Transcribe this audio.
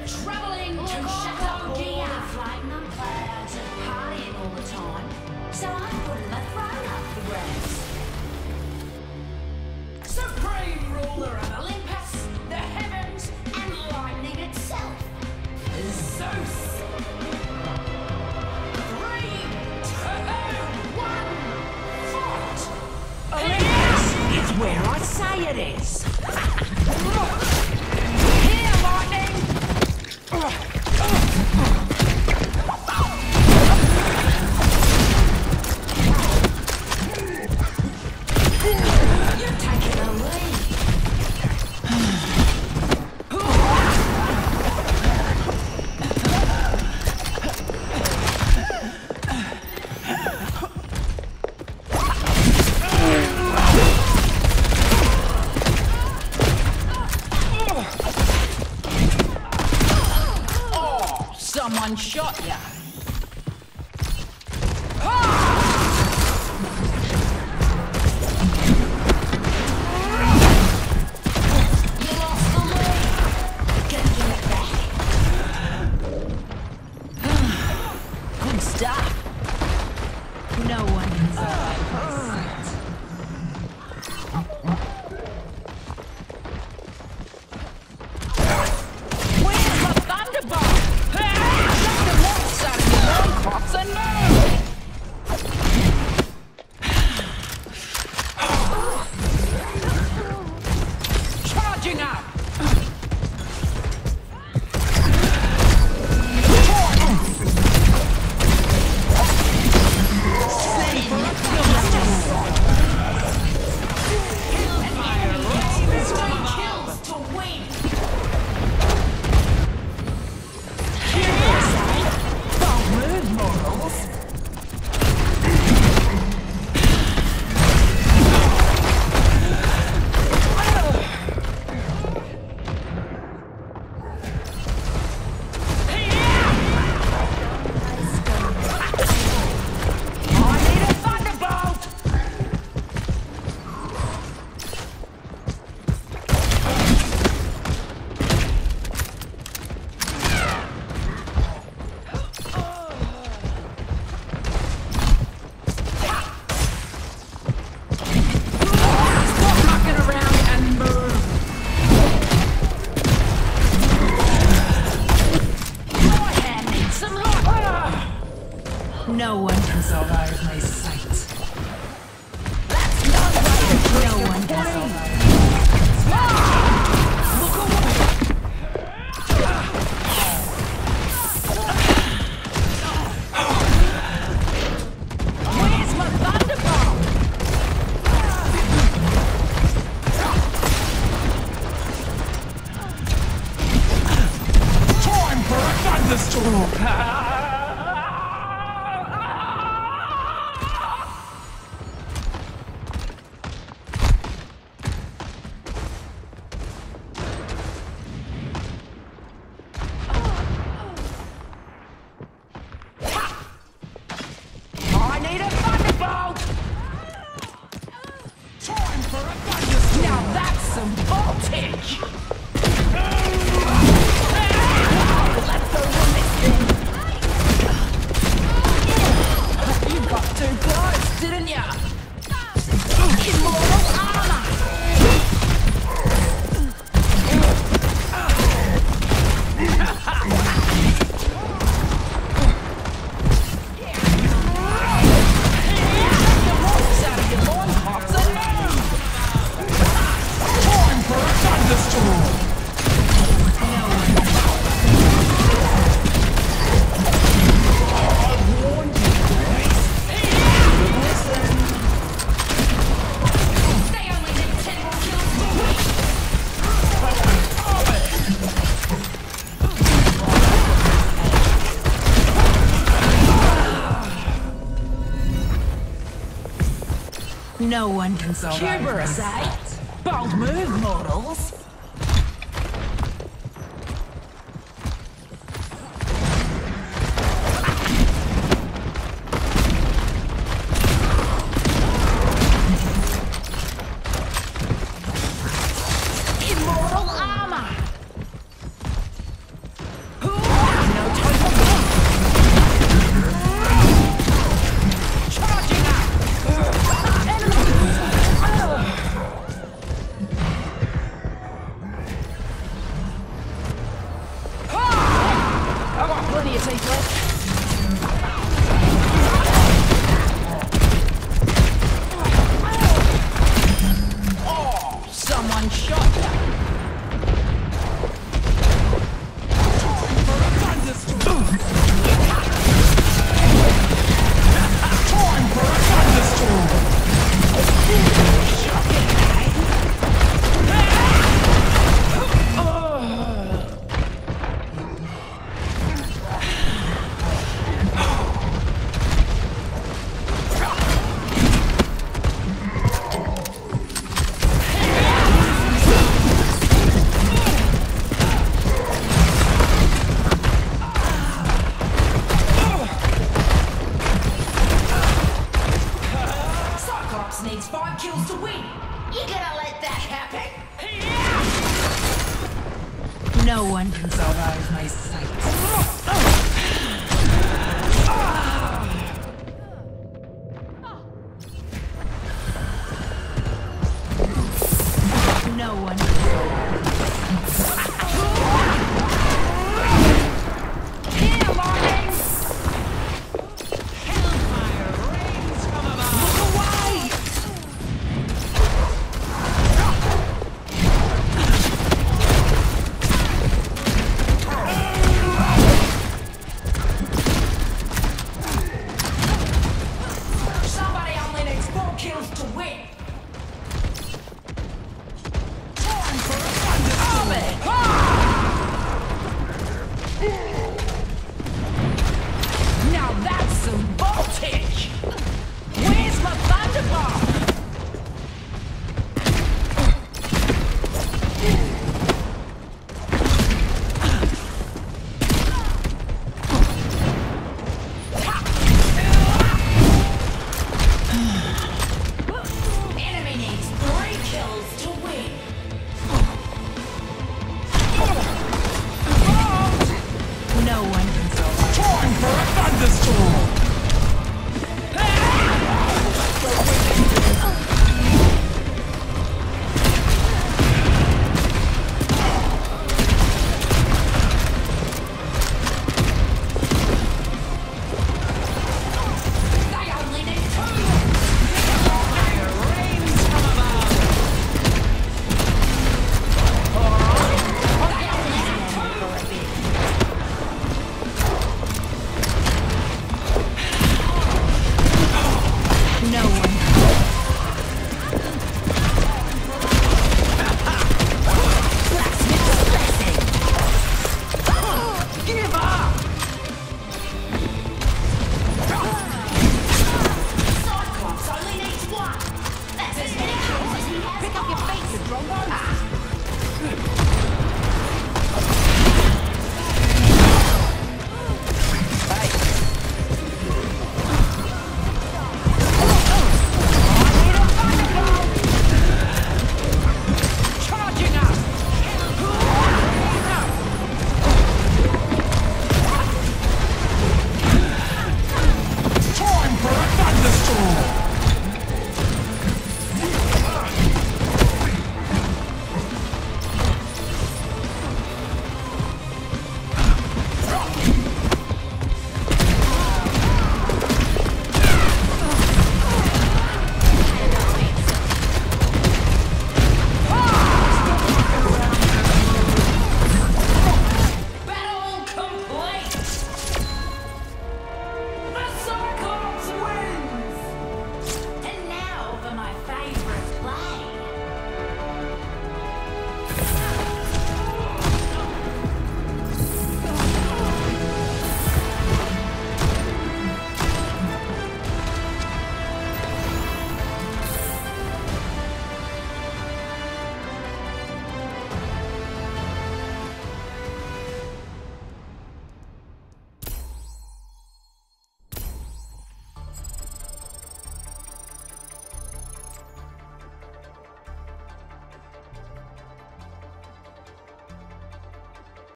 travelling to Chateau Guillaume. Flying on clouds and partying all the time. So I'm putting my throne up for grabs. Supreme ruler of Olympus, the heavens, and lightning itself. Zeus. 3, 2, 1, fight! Olympus is where I say it is. Here, lightning! You're taking the lead. Someone shot ya. You lost the lead. Gonna get it back. Good stuff. No one can survive my sight. Where's the thunderbolt? Charging up! Kills to win! No one can survive my sight. That's not right. No one can survive. Look away. Where's my thunderbolt? Time for a thunderstorm! I need a thunderbolt! Time for a thunderstorm! Now that's some voltage! Let's go run this thing! You got too close, didn't ya? Immortal armor! Time for a thunderstorm! No one can survive. Hubris, eh? Bold move, mortals. Immortal armor. Plenty of tape left. Oh, someone shot that. For a thunderstorm. Time for a thunderstorm. Cyclops needs 5 kills to win. You gonna let that happen? No one can survive my sight.